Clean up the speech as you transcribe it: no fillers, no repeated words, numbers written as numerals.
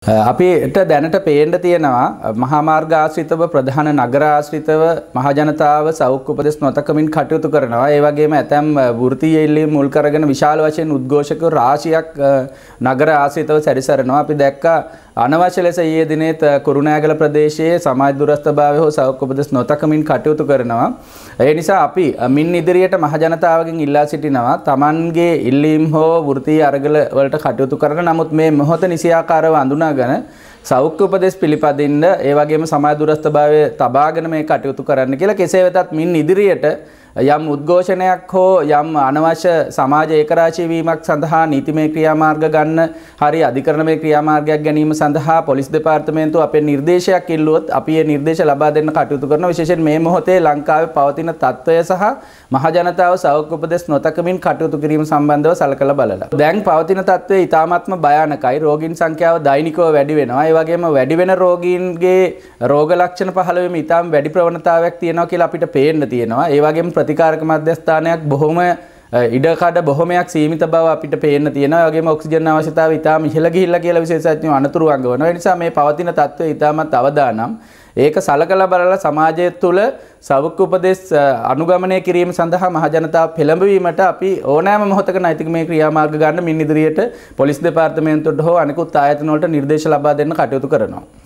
අපිට දැනට පේන්න තියෙනවා මහා මාර්ග ආශ්‍රිතව ප්‍රධාන නගර ආශ්‍රිතව මහ ජනතාව සෞඛ්‍ය උපදෙස් නොතකමින් කටයුතු කරනවා. ඒ වගේම ඇතැම් වෘත්තීය ඉල්ලීම් මුල් කරගෙන විශාල වශයෙන් උද්ඝෝෂක රාශියක් නගර ආශ්‍රිතව සැරිසරනවා. අපි දැක්කා අනවශ්‍ය ලෙස ඊයේ දිනේත් කුරුණෑගල ප්‍රදේශයේ සමාජ දුරස්ථභාවය හෝ සෞඛ්‍ය උපදෙස් නොතකමින් කටයුතු කරනවා. ඒ නිසා අපි මින් ඉදිරියට මහ ජනතාවගෙන් ඉල්ලා සිටිනවා තමන්ගේ ඉල්ලීම් හෝ වෘත්තීය අරගල වලට කටයුතු කරන නමුත් මේ මොහොත නිසියාකාරව අඳුනාගෙන සෞඛ්‍ය උපදෙස් පිළිපදින්න ඒ වගේම සමාජ දුරස්ථභාවය තබාගෙන මේ කටයුතු කරන්න කියලා. කෙසේ වෙතත් මින් ඉදිරියට යම් උද්ඝෝෂණයක් හෝ යම් අනවශ්‍ය සමාජ ඒකරාශී වීමක් සඳහා නීතිමය ක්‍රියාමාර්ග ගන්න හරි අධිකරණමය ක්‍රියාමාර්ගයක් ගැනීම සඳහා පොලිස් දෙපාර්තමේන්තුව අපේ නිර්දේශයක් ඉල්ලුවොත් අපි ඒ නිර්දේශ ලබා දෙන්න කටයුතු කරනවා. විශේෂයෙන් මේ මොහොතේ ලංකාවේ පවතින තත්ත්වය සහ මහ ජනතාව සෞඛ්‍ය උපදෙස් නොතකමින් කටයුතු කිරීම සම්බන්ධව සලකලා බලලා. දැන් පවතින තත්ත්වය ඉතාමත්ම භයානකයි. රෝගීන් සංඛ්‍යාව දෛනිකව වැඩි වෙනවා. ඒ වගේම වැඩි වෙන රෝගීන්ගේ රෝග ලක්ෂණ පහළ වීම ඉතාම වැඩි ප්‍රවණතාවයක් තියෙනවා කියලා අපිට පේන්න තියෙනවා. ඒ වගේම ප්‍රතිකාරක මධ්‍යස්ථානයක් බොහොම ඉඩකඩ බොහොමයක් සීමිත බව අපිට පේන්න තියෙනවා. ඒ වගේම ඔක්සිජන් අවශ්‍යතාවය ඉතාම ඉහළ ගිහිල්ලා කියලා විශේෂඥයෝ අනතුරු අඟවනවා. ඒ නිසා මේ පවතින තත්ත්වය ඉතාමත් අවදානම්. ඒක සලකලා බලලා සමාජය තුළ සෞඛ්‍ය උපදෙස් අනුගමනය කිරීම සඳහා මහ ජනතාව පෙළඹවීමට අපි ඕනෑම මොහොතක නෛතිකමය ක්‍රියාමාර්ග ගන්න මින් ඉදිරියට පොලිස් දෙපාර්තමේන්තුවට හෝ අනිකුත් ආයතන වලට නිර්දේශ ලබා දෙන්න කටයුතු කරනවා.